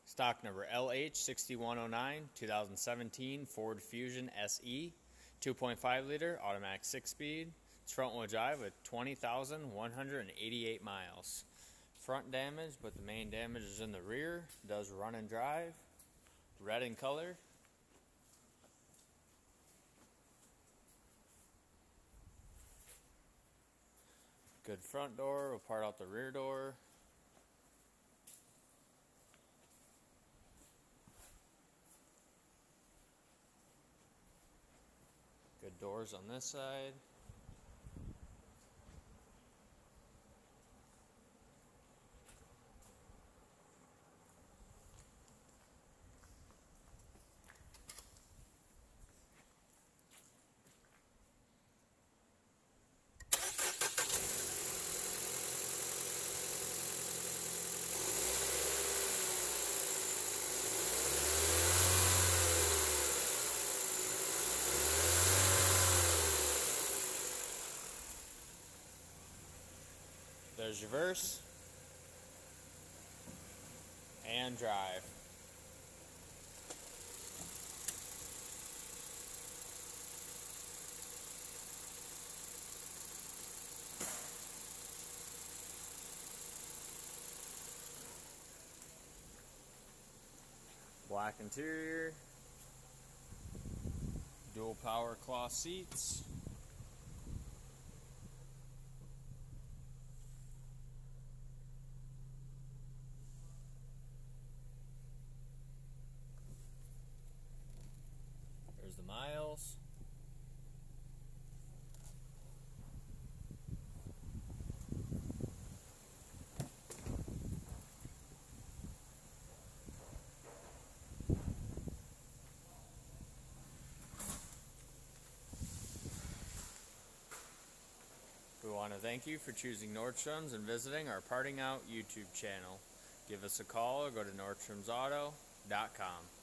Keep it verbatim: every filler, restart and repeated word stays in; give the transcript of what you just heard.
Stock number L H sixty-one oh nine, two thousand seventeen Ford Fusion S E, two point five liter, automatic six-speed. It's front-wheel drive with twenty thousand one hundred eighty-eight miles. Front damage, but the main damage is in the rear. It does run and drive. Red in color. Good front door. We'll part out the rear door. Good doors on this side. There's reverse and drive. Black interior, dual power cloth seats. There's the miles. We want to thank you for choosing Nordstrom's and visiting our Parting Out YouTube channel. Give us a call or go to Nordstrom's Auto dot com.